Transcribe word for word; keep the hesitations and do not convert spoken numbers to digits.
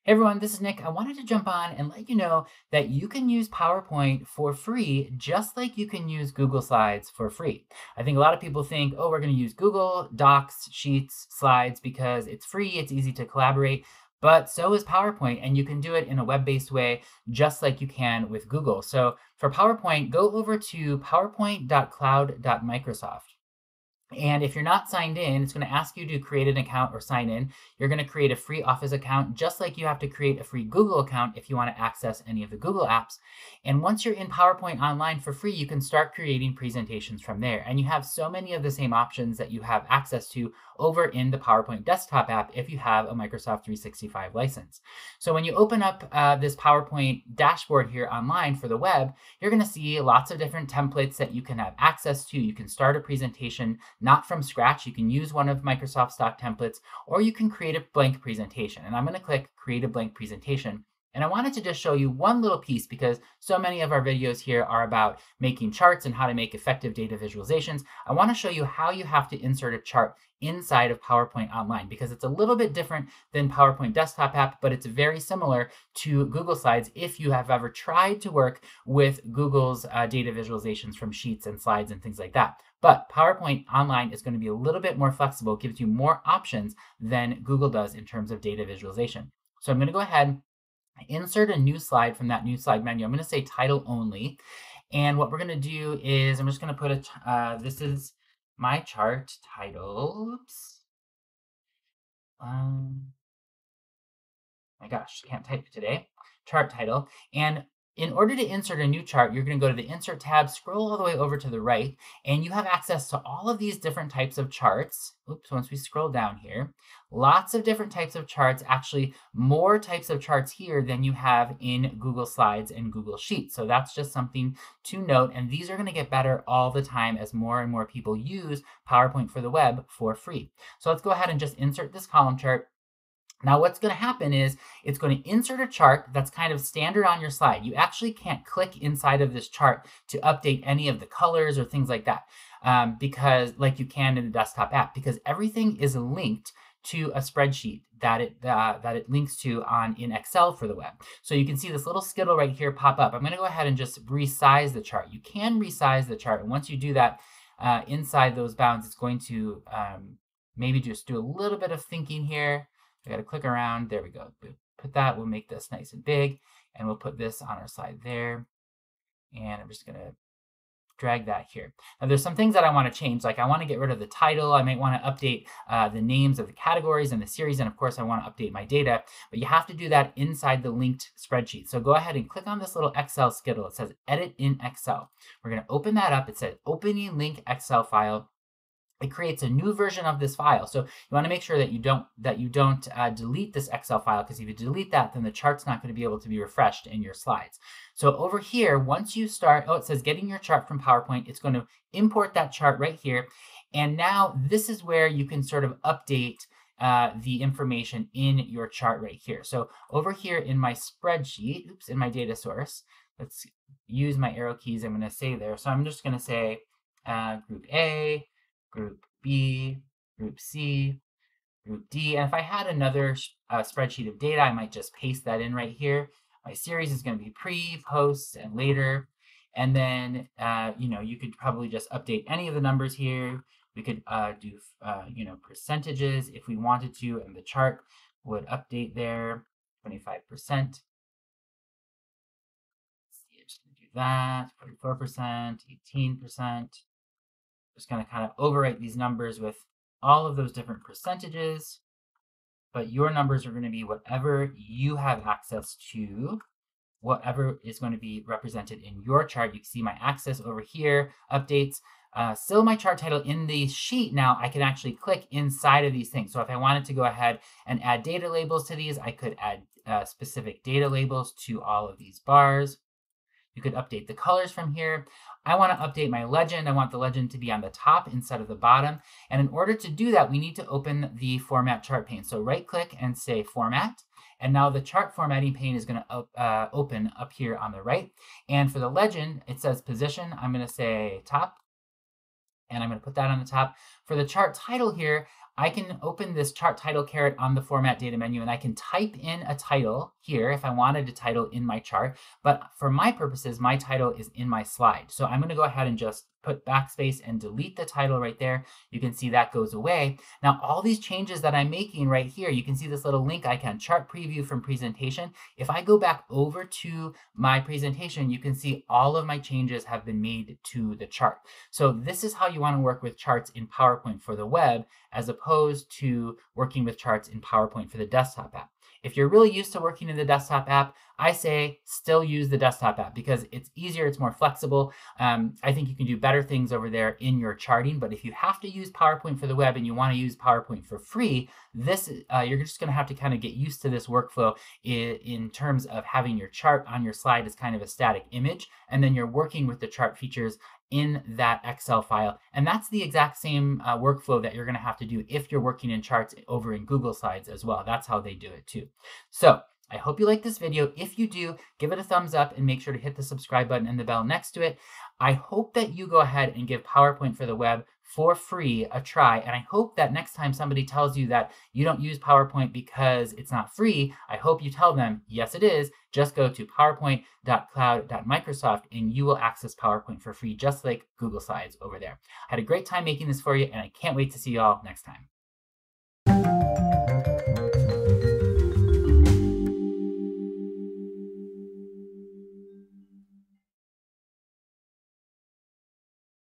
Hey everyone, this is Nick. I wanted to jump on and let you know that you can use PowerPoint for free, just like you can use Google Slides for free. I think a lot of people think, oh, we're going to use Google Docs, Sheets, Slides because it's free, it's easy to collaborate. But so is PowerPoint, and you can do it in a web-based way, just like you can with Google. So for PowerPoint, go over to powerpoint dot cloud dot microsoft. And if you're not signed in, it's going to ask you to create an account or sign in. You're going to create a free Office account, just like you have to create a free Google account if you want to access any of the Google apps. And once you're in PowerPoint Online for free, you can start creating presentations from there. And you have so many of the same options that you have access to over in the PowerPoint desktop app if you have a Microsoft three sixty-five license. So when you open up uh, this PowerPoint dashboard here online for the web, you're going to see lots of different templates that you can have access to. You can start a presentation not from scratch. You can use one of Microsoft's stock templates, or you can create a blank presentation. And I'm going to click Create a Blank Presentation. And I wanted to just show you one little piece because so many of our videos here are about making charts and how to make effective data visualizations. I want to show you how you have to insert a chart inside of PowerPoint Online because it's a little bit different than PowerPoint desktop app, but it's very similar to Google Slides if you have ever tried to work with Google's uh, data visualizations from Sheets and Slides and things like that. But PowerPoint Online is going to be a little bit more flexible, gives you more options than Google does in terms of data visualization. So I'm going to go ahead, insert a new slide from that new slide menu. I'm going to say title only. And what we're going to do is I'm just going to put a, uh, this is my chart title. Oops. Um, my gosh, can't type today. Chart title. And in order to insert a new chart, you're going to go to the Insert tab, scroll all the way over to the right, and you have access to all of these different types of charts. Oops, once we scroll down here, lots of different types of charts, actually more types of charts here than you have in Google Slides and Google Sheets. So that's just something to note, and these are going to get better all the time as more and more people use PowerPoint for the web for free. So let's go ahead and just insert this column chart. Now what's going to happen is it's going to insert a chart that's kind of standard on your slide. You actually can't click inside of this chart to update any of the colors or things like that um, because like you can in the desktop app, because everything is linked to a spreadsheet that it uh, that it links to on in Excel for the web. So you can see this little skittle right here pop up. I'm going to go ahead and just resize the chart. You can resize the chart, and once you do that uh, inside those bounds, it's going to um, maybe just do a little bit of thinking here. I got to click around. There we go. Put that. We'll make this nice and big, and we'll put this on our slide there. And I'm just going to drag that here. Now, there's some things that I want to change. Like I want to get rid of the title. I might want to update uh, the names of the categories and the series. And of course, I want to update my data. But you have to do that inside the linked spreadsheet. So go ahead and click on this little Excel skittle. It says Edit in Excel. We're going to open that up. It says Opening Link Excel File. It creates a new version of this file. So you want to make sure that you don't that you don't uh, delete this Excel file, because if you delete that, then the chart's not going to be able to be refreshed in your slides. So over here, once you start, oh, it says getting your chart from PowerPoint. It's going to import that chart right here. And now this is where you can sort of update uh, the information in your chart right here. So over here in my spreadsheet, oops, in my data source, let's use my arrow keys. I'm going to say there. So I'm just going to say uh, Group A, Group B, Group C, Group D. And if I had another uh, spreadsheet of data, I might just paste that in right here. My series is going to be pre, post, and later. And then, uh, you know, you could probably just update any of the numbers here. We could uh, do, uh, you know, percentages if we wanted to, and the chart would update there, twenty-five percent. Let's see, I'm just going to do that, forty-four percent, eighteen percent. Just going to kind of overwrite these numbers with all of those different percentages, but your numbers are going to be whatever you have access to, whatever is going to be represented in your chart. You can see my access over here, updates. Uh, still my chart title in the sheet. Now I can actually click inside of these things. So if I wanted to go ahead and add data labels to these, I could add uh, specific data labels to all of these bars. You could update the colors from here. I want to update my legend. I want the legend to be on the top instead of the bottom. And in order to do that, we need to open the Format Chart pane. So right click and say Format. And now the chart formatting pane is going to uh, open up here on the right. And for the legend, it says Position. I'm going to say Top. And I'm going to put that on the top. For the chart title here, I can open this chart title caret on the format data menu, and I can type in a title here if I wanted a title in my chart. But for my purposes, my title is in my slide. So I'm going to go ahead and just put backspace and delete the title right there. You can see that goes away. Now, all these changes that I'm making right here, you can see this little link icon, chart preview from presentation. If I go back over to my presentation, you can see all of my changes have been made to the chart. So this is how you want to work with charts in PowerPoint for the web, as opposed to working with charts in PowerPoint for the desktop app. If you're really used to working in the desktop app, I say still use the desktop app because it's easier, it's more flexible. Um, I think you can do better things over there in your charting, but if you have to use PowerPoint for the web and you want to use PowerPoint for free, this uh, you're just going to have to kind of get used to this workflow in, in terms of having your chart on your slide as kind of a static image, and then you're working with the chart features in that Excel file. And that's the exact same uh, workflow that you're going to have to do if you're working in charts over in Google Slides as well. That's how they do it too. So I hope you like this video. If you do, give it a thumbs up and make sure to hit the subscribe button and the bell next to it. I hope that you go ahead and give PowerPoint for the web for free a try. And I hope that next time somebody tells you that you don't use PowerPoint because it's not free, I hope you tell them, yes, it is. Just go to powerpoint dot cloud dot microsoft and you will access PowerPoint for free, just like Google Slides over there. I had a great time making this for you, and I can't wait to see you all next time.